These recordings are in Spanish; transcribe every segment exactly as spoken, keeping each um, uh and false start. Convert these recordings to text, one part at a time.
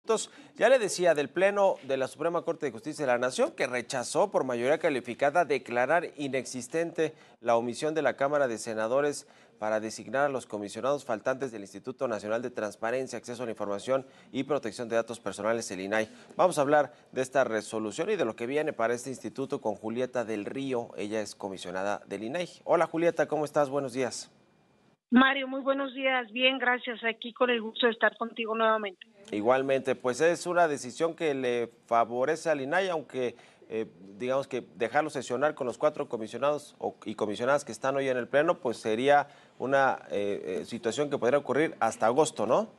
Ya le decía del Pleno de la Suprema Corte de Justicia de la Nación que rechazó por mayoría calificada declarar inexistente la omisión de la Cámara de Senadores para designar a los comisionados faltantes del Instituto Nacional de Transparencia, Acceso a la Información y Protección de Datos Personales, el I N A I. Vamos a hablar de esta resolución y de lo que viene para este instituto con Julieta del Río. Ella es comisionada del I N A I. Hola Julieta, ¿cómo estás? Buenos días. Mario, muy buenos días. Bien, gracias. Aquí con el gusto de estar contigo nuevamente. Igualmente, pues es una decisión que le favorece al I N A I, aunque eh, digamos que dejarlo sesionar con los cuatro comisionados o, y comisionadas que están hoy en el Pleno, pues sería una eh, eh, situación que podría ocurrir hasta agosto, ¿no?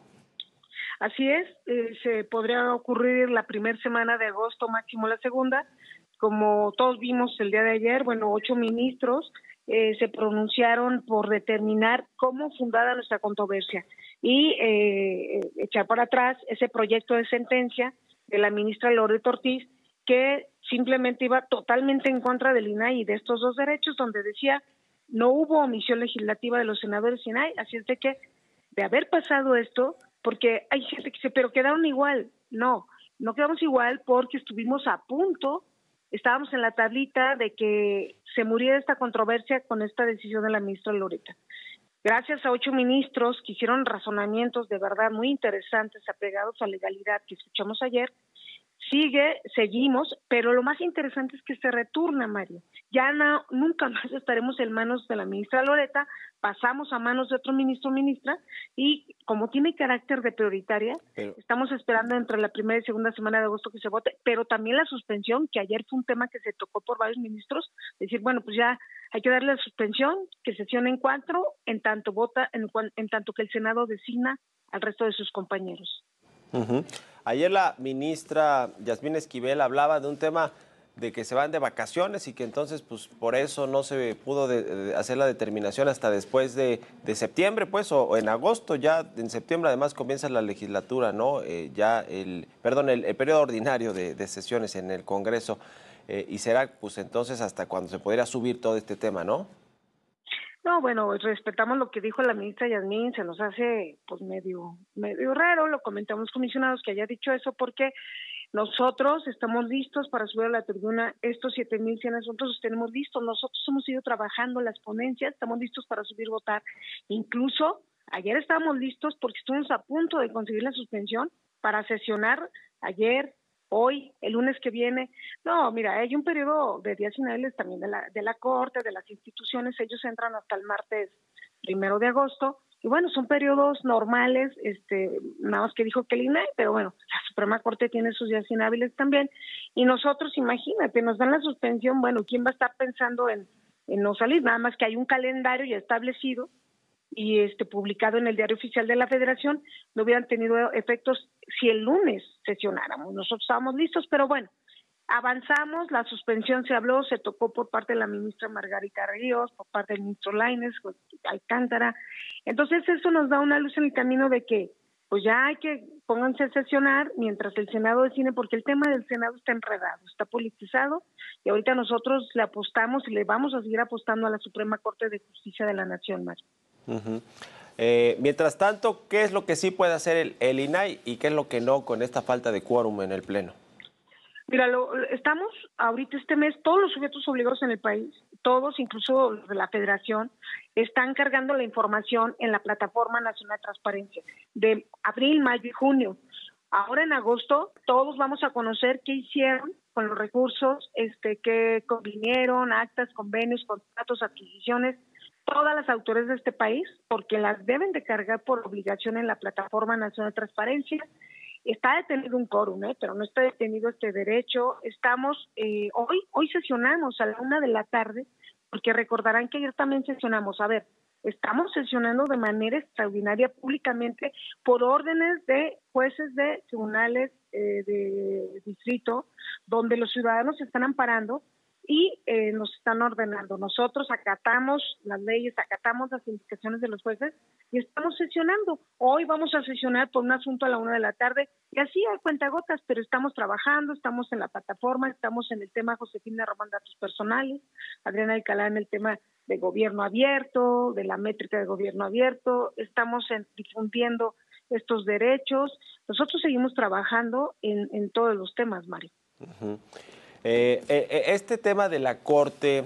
Así es, eh, se podría ocurrir la primera semana de agosto, máximo la segunda. Como todos vimos el día de ayer, bueno, ocho ministros eh, se pronunciaron por determinar cómo fundada nuestra controversia y eh, echar para atrás ese proyecto de sentencia de la ministra Loreto Ortiz, que simplemente iba totalmente en contra del I N A I y de estos dos derechos, donde decía no hubo omisión legislativa de los senadores I N A I, así es de que de haber pasado esto, porque hay gente que dice, pero quedaron igual. No, no quedamos igual porque estuvimos a punto, estábamos en la tablita de que se muriera esta controversia con esta decisión de la ministra Loreta. Gracias a ocho ministros que hicieron razonamientos de verdad muy interesantes, apegados a legalidad que escuchamos ayer, sigue, seguimos, pero lo más interesante es que se retorna, Mario. Ya no, nunca más estaremos en manos de la ministra Loreta, pasamos a manos de otro ministro o ministra, y como tiene carácter de prioritaria, pero estamos esperando entre la primera y segunda semana de agosto que se vote, pero también la suspensión, que ayer fue un tema que se tocó por varios ministros, decir, bueno, pues ya hay que darle la suspensión, que sesione en cuatro, en tanto vota, en, en tanto que el Senado designa al resto de sus compañeros. Uh-huh. Ayer la ministra Yasmín Esquivel hablaba de un tema de que se van de vacaciones y que entonces pues por eso no se pudo de, de hacer la determinación hasta después de, de septiembre, pues, o, o en agosto. Ya en septiembre además comienza la legislatura, ¿no? Eh, ya el, perdón, el, el periodo ordinario de, de sesiones en el Congreso, eh, y será pues entonces hasta cuando se podría subir todo este tema, ¿no? No, bueno, respetamos lo que dijo la ministra Yasmín, se nos hace pues medio medio raro, lo comentamos comisionados que haya dicho eso, porque nosotros estamos listos para subir a la tribuna estos siete mil cien asuntos, los tenemos listos, nosotros hemos ido trabajando las ponencias, estamos listos para subir a votar, incluso ayer estábamos listos porque estuvimos a punto de conseguir la suspensión para sesionar ayer, hoy, el lunes que viene. No, mira, hay un periodo de días finales también de la, de la Corte, de las instituciones, ellos entran hasta el martes primero de agosto, y bueno, son periodos normales, este, nada más que dijo que el I N A I, pero bueno, la Suprema Corte tiene sus días inhábiles también, y nosotros, imagínate, nos dan la suspensión, bueno, ¿quién va a estar pensando en, en no salir? Nada más que hay un calendario ya establecido, y este publicado en el Diario Oficial de la Federación, no hubieran tenido efectos si el lunes sesionáramos. Nosotros estábamos listos, pero bueno, avanzamos, la suspensión se habló, se tocó por parte de la ministra Margarita Ríos, por parte del ministro Lainez, Alcántara. Entonces eso nos da una luz en el camino de que pues ya hay que pónganse a sesionar mientras el Senado decide, porque el tema del Senado está enredado, está politizado, y ahorita nosotros le apostamos y le vamos a seguir apostando a la Suprema Corte de Justicia de la Nación, Mario. Uh-huh. eh, mientras tanto, ¿qué es lo que sí puede hacer el, el I N A I y qué es lo que no con esta falta de quórum en el Pleno? Mira, lo, estamos ahorita este mes, todos los sujetos obligados en el país, todos, incluso de la Federación, están cargando la información en la Plataforma Nacional de Transparencia de abril, mayo y junio. Ahora en agosto todos vamos a conocer qué hicieron con los recursos, este, que convinieron, actas, convenios, contratos, adquisiciones, todas las autoridades de este país, porque las deben de cargar por obligación en la Plataforma Nacional de Transparencia. Está detenido un quórum, ¿eh? Pero no está detenido este derecho. Estamos, eh, hoy hoy sesionamos a la una de la tarde, porque recordarán que ayer también sesionamos. A ver, estamos sesionando de manera extraordinaria públicamente por órdenes de jueces de tribunales eh, de distrito, donde los ciudadanos se están amparando y eh, nos están ordenando. Nosotros acatamos las leyes, acatamos las indicaciones de los jueces y estamos sesionando. Hoy vamos a sesionar por un asunto a la una de la tarde y así hay cuentagotas, pero estamos trabajando, estamos en la plataforma, estamos en el tema Josefina Román, datos personales, Adriana Alcalá en el tema de gobierno abierto, de la métrica de gobierno abierto, estamos en, difundiendo estos derechos. Nosotros seguimos trabajando en, en todos los temas, Mario. Uh-huh. Eh, eh, este tema de la Corte,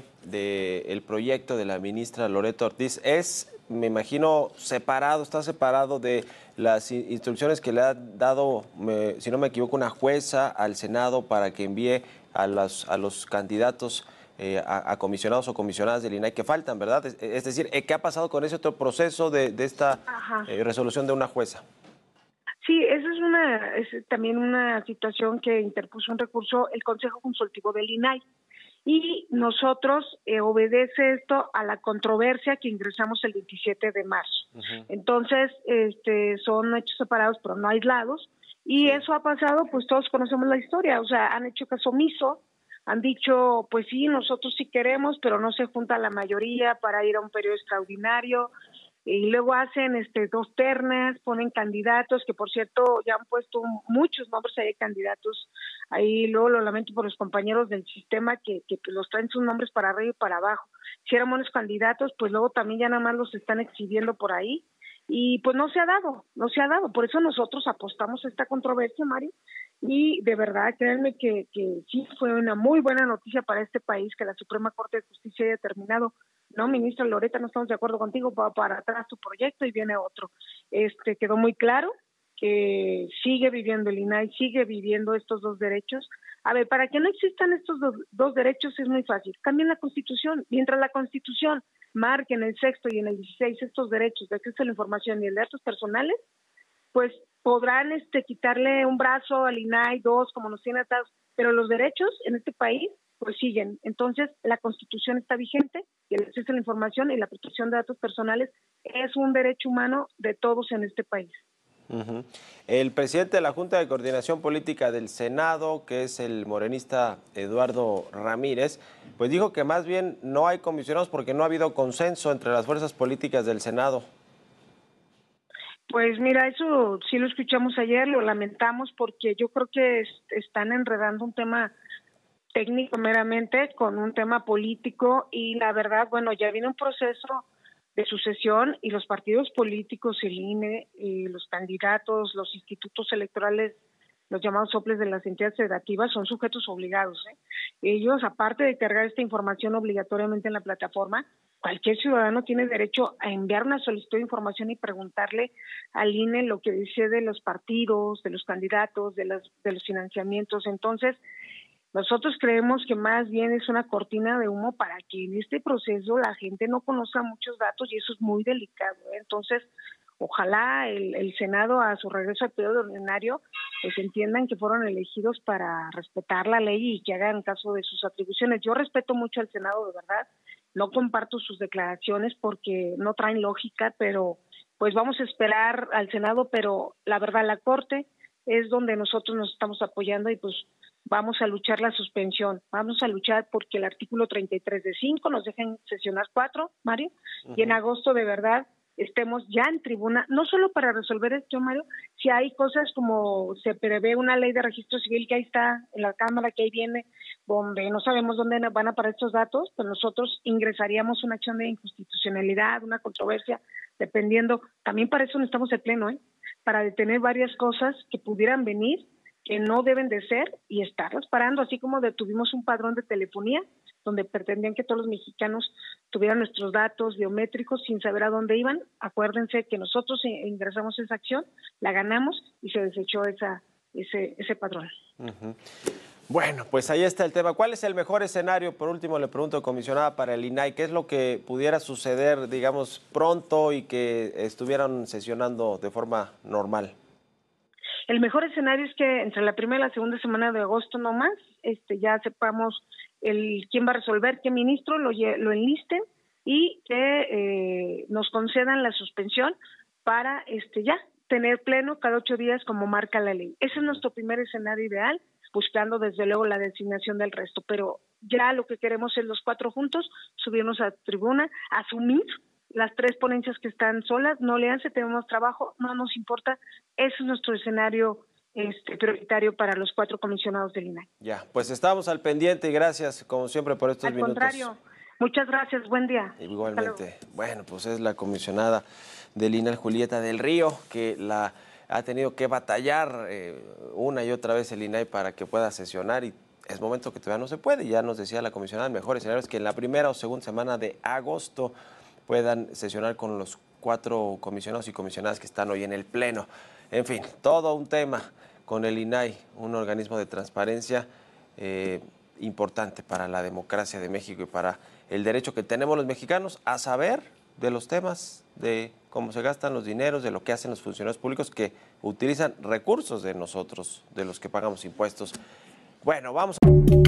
del proyecto de la ministra Loreto Ortiz, es, me imagino, separado, está separado de las instrucciones que le ha dado, me, si no me equivoco, una jueza al Senado para que envíe a, las, a los candidatos eh, a, a comisionados o comisionadas del I N A I que faltan, ¿verdad? Es, es decir, ¿qué ha pasado con ese otro proceso de, de esta eh, resolución de una jueza? Sí, esa es una es también una situación que interpuso un recurso el Consejo Consultivo del I N A I y nosotros eh, obedece esto a la controversia que ingresamos el veintisiete de marzo. Uh-huh. Entonces, este, son hechos separados pero no aislados y sí. Eso ha pasado, pues todos conocemos la historia, o sea, han hecho caso omiso, han dicho, pues sí, nosotros sí queremos, pero no se junta la mayoría para ir a un periodo extraordinario. Y luego hacen este dos ternas, ponen candidatos, que por cierto ya han puesto muchos nombres ahí de candidatos, ahí luego lo lamento por los compañeros del sistema que, que pues los traen sus nombres para arriba y para abajo. Si eran buenos candidatos, pues luego también ya nada más los están exhibiendo por ahí, y pues no se ha dado, no se ha dado, por eso nosotros apostamos a esta controversia, Mario, y de verdad, créanme que, que sí fue una muy buena noticia para este país que la Suprema Corte de Justicia haya determinado, no, ministra Loreta, no estamos de acuerdo contigo, va para atrás tu proyecto y viene otro. Este quedó muy claro que sigue viviendo el I N A I, sigue viviendo estos dos derechos. A ver, para que no existan estos dos, dos derechos es muy fácil, cambien la Constitución, mientras la Constitución marque en el sexto y en el dieciséis estos derechos de acceso a la información y el de datos personales, pues podrán este quitarle un brazo al I N A I, dos, como nos tiene atados, pero los derechos en este país pues siguen. Entonces, la Constitución está vigente y el acceso a la información y la protección de datos personales es un derecho humano de todos en este país. Uh-huh. El presidente de la Junta de Coordinación Política del Senado, que es el morenista Eduardo Ramírez, pues dijo que más bien no hay comisionados porque no ha habido consenso entre las fuerzas políticas del Senado. Pues mira, eso sí lo escuchamos ayer, lo lamentamos porque yo creo que es, están enredando un tema técnico meramente con un tema político y la verdad, bueno, ya viene un proceso de sucesión y los partidos políticos, el I N E, y los candidatos, los institutos electorales, los llamados soples de las entidades federativas son sujetos obligados, ¿eh? Ellos, aparte de cargar esta información obligatoriamente en la plataforma, cualquier ciudadano tiene derecho a enviar una solicitud de información y preguntarle al I N E lo que dice de los partidos, de los candidatos, de los, de los financiamientos. Entonces, nosotros creemos que más bien es una cortina de humo para que en este proceso la gente no conozca muchos datos y eso es muy delicado, ¿eh? Entonces, ojalá el, el Senado a su regreso al periodo ordinario pues entiendan que fueron elegidos para respetar la ley y que hagan caso de sus atribuciones. Yo respeto mucho al Senado, de verdad, no comparto sus declaraciones porque no traen lógica, pero pues vamos a esperar al Senado, pero la verdad la Corte es donde nosotros nos estamos apoyando y pues vamos a luchar la suspensión, vamos a luchar porque el artículo treinta y tres de cinco nos dejen sesionar cuatro, Mario, uh-huh. Y en agosto de verdad estemos ya en tribuna, no solo para resolver esto, Mario, si hay cosas como se prevé una ley de registro civil que ahí está en la Cámara, que ahí viene, donde no sabemos dónde van a parar estos datos, pero nosotros ingresaríamos una acción de inconstitucionalidad, una controversia, dependiendo, también para eso necesitamos el Pleno, ¿eh? Para detener varias cosas que pudieran venir, que no deben de ser y estarlas parando, así como detuvimos un padrón de telefonía donde pretendían que todos los mexicanos tuvieran nuestros datos biométricos sin saber a dónde iban. Acuérdense que nosotros ingresamos esa acción, la ganamos y se desechó esa, ese, ese padrón. Uh-huh. Bueno, pues ahí está el tema. ¿Cuál es el mejor escenario? Por último, le pregunto, comisionada, para el I N A I, ¿qué es lo que pudiera suceder, digamos, pronto y que estuvieran sesionando de forma normal? El mejor escenario es que entre la primera y la segunda semana de agosto no más, este, ya sepamos el quién va a resolver, qué ministro lo, lo enlisten y que eh, nos concedan la suspensión para este ya tener pleno cada ocho días como marca la ley. Ese es nuestro primer escenario ideal, buscando desde luego la designación del resto, pero ya lo que queremos es los cuatro juntos, subirnos a tribuna, asumir las tres ponencias que están solas, no le hace, tenemos trabajo, no nos importa, ese es nuestro escenario este, prioritario para los cuatro comisionados del I N A I. Ya, pues estamos al pendiente y gracias, como siempre, por estos al minutos. Al contrario, muchas gracias, buen día. Igualmente, bueno, pues es la comisionada del I N A I, Julieta del Río, que la ha tenido que batallar eh, una y otra vez el I N A I para que pueda sesionar y es momento que todavía no se puede. Ya nos decía la comisionada, el mejor escenario es que en la primera o segunda semana de agosto puedan sesionar con los cuatro comisionados y comisionadas que están hoy en el Pleno. En fin, todo un tema con el I N A I, un organismo de transparencia eh, importante para la democracia de México y para el derecho que tenemos los mexicanos a saber de los temas, de cómo se gastan los dineros, de lo que hacen los funcionarios públicos que utilizan recursos de nosotros, de los que pagamos impuestos. Bueno, vamos a...